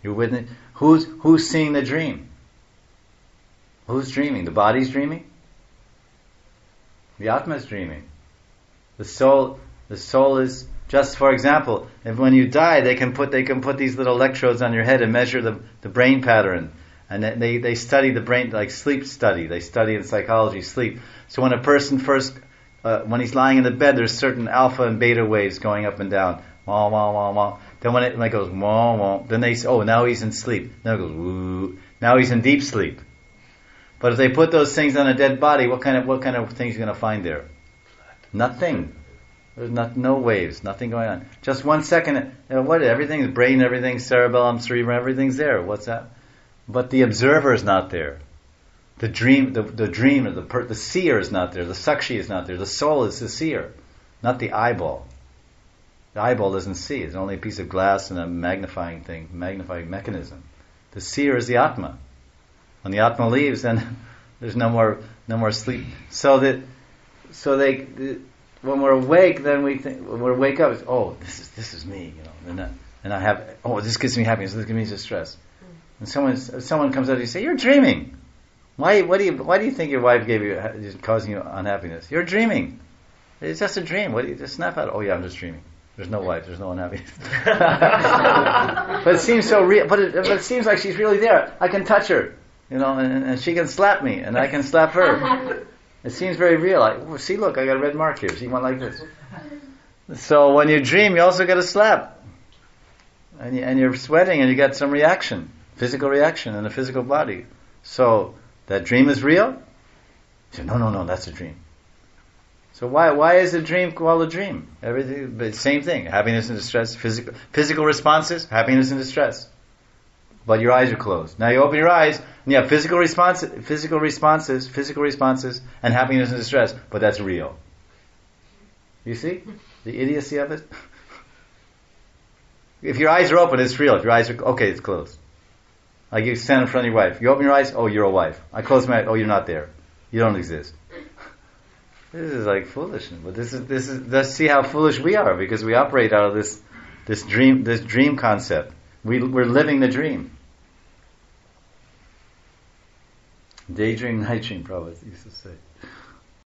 You're witness. Who's seeing the dream? Who's dreaming? The body's dreaming? The Atma is dreaming. The soul is just, for example, if when you die, they can put these little electrodes on your head and measure the brain pattern, and they study the brain like sleep study. They study in psychology sleep. So when a person first, when he's lying in the bed, there's certain alpha and beta waves going up and down. Wah, wah, wah, wah. Then when it goes wah, wah, then they say, oh, now he's in sleep. Then it goes woo. Now he's in deep sleep. But if they put those things on a dead body, what kind of things are you going to find there? Nothing. There's no waves, nothing going on. Just 1 second, everything's brain, everything's cerebellum, cerebrum, everything's there. What's that? But the observer is not there. The dreamer, the seer is not there. The sakshi is not there. The soul is the seer, not the eyeball. The eyeball doesn't see. It's only a piece of glass and a magnifying mechanism. The seer is the Atma. When the Atma leaves, then there's no more sleep. When we're awake, then we think, when we wake up, it's, oh, this is me, and I have, oh, this gives me happiness, this gives me distress. And someone comes up to you and say, you're dreaming. Why do you think your wife is causing you unhappiness? You're dreaming. It's just a dream. What do you just snap out? Oh yeah, I'm just dreaming. There's no wife. There's no unhappiness. But it seems so real. But it seems like she's really there. I can touch her, and she can slap me, and I can slap her. It seems very real. See, look, I got a red mark here. She went like this. So when you dream, you also get a slap, and you're sweating, and you get some reaction, physical reaction in the physical body. So that dream is real? You say, no, that's a dream. So why is a dream called a dream? Everything, but same thing. Happiness and distress, physical responses, happiness and distress. But your eyes are closed. Now you open your eyes, and you have physical responses, and happiness and distress. But that's real. You see the idiocy of it? If your eyes are open, it's real. If your eyes are okay, it's closed. Like you stand in front of your wife. You open your eyes, oh, you're a wife. I close my eyes, oh, you're not there. You don't exist. This is like foolishness. But this is. Let's see how foolish we are, because we operate out of this dream concept. We're living the dream. Daydream, night dream, Prabhupada used to say.